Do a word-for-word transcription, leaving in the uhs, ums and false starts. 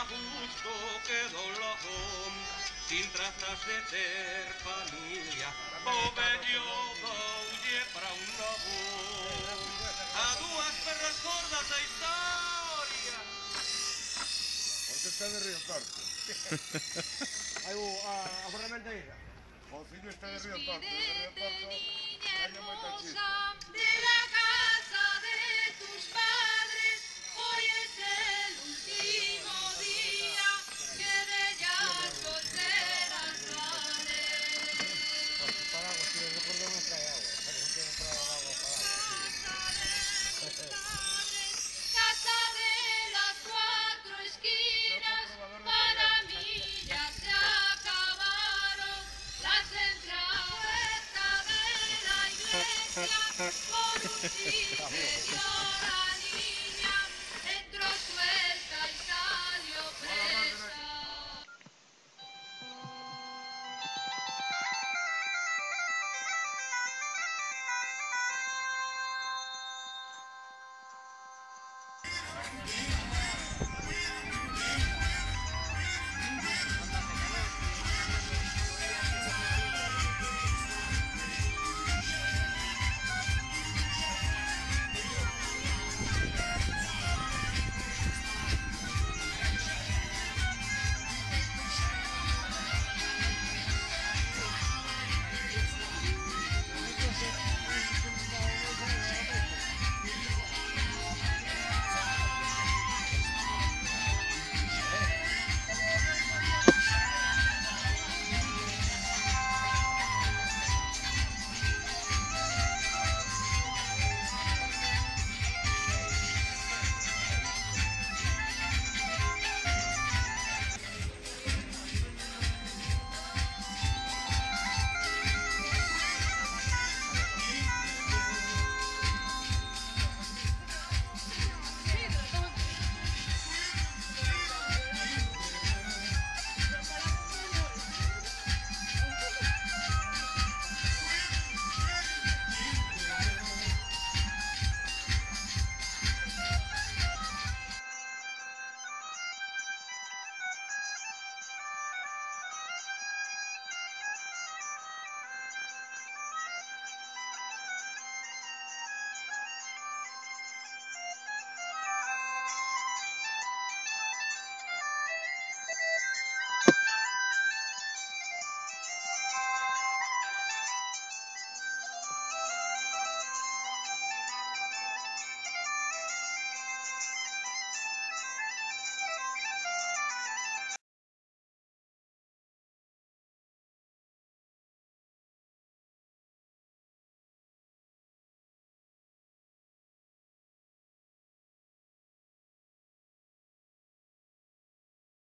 gusto quedó l'home, sin trazas de ter família, o vello doulle para un novo, a dúas perras gordas da historia. Por que está de Río Torto? Hai o, a, a ferramenteira. O fillo está de Río Torto, de Río Torto, teño moita chispa. De la casa de tus padres, hoy es el último día que de ellas solteras sales. Para agua, si el cordón no trae agua, para que no tiene entrada de agua para agua. Casa de las cuatro esquinas, para mí ya se acabaron las entradas de la iglesia. Por un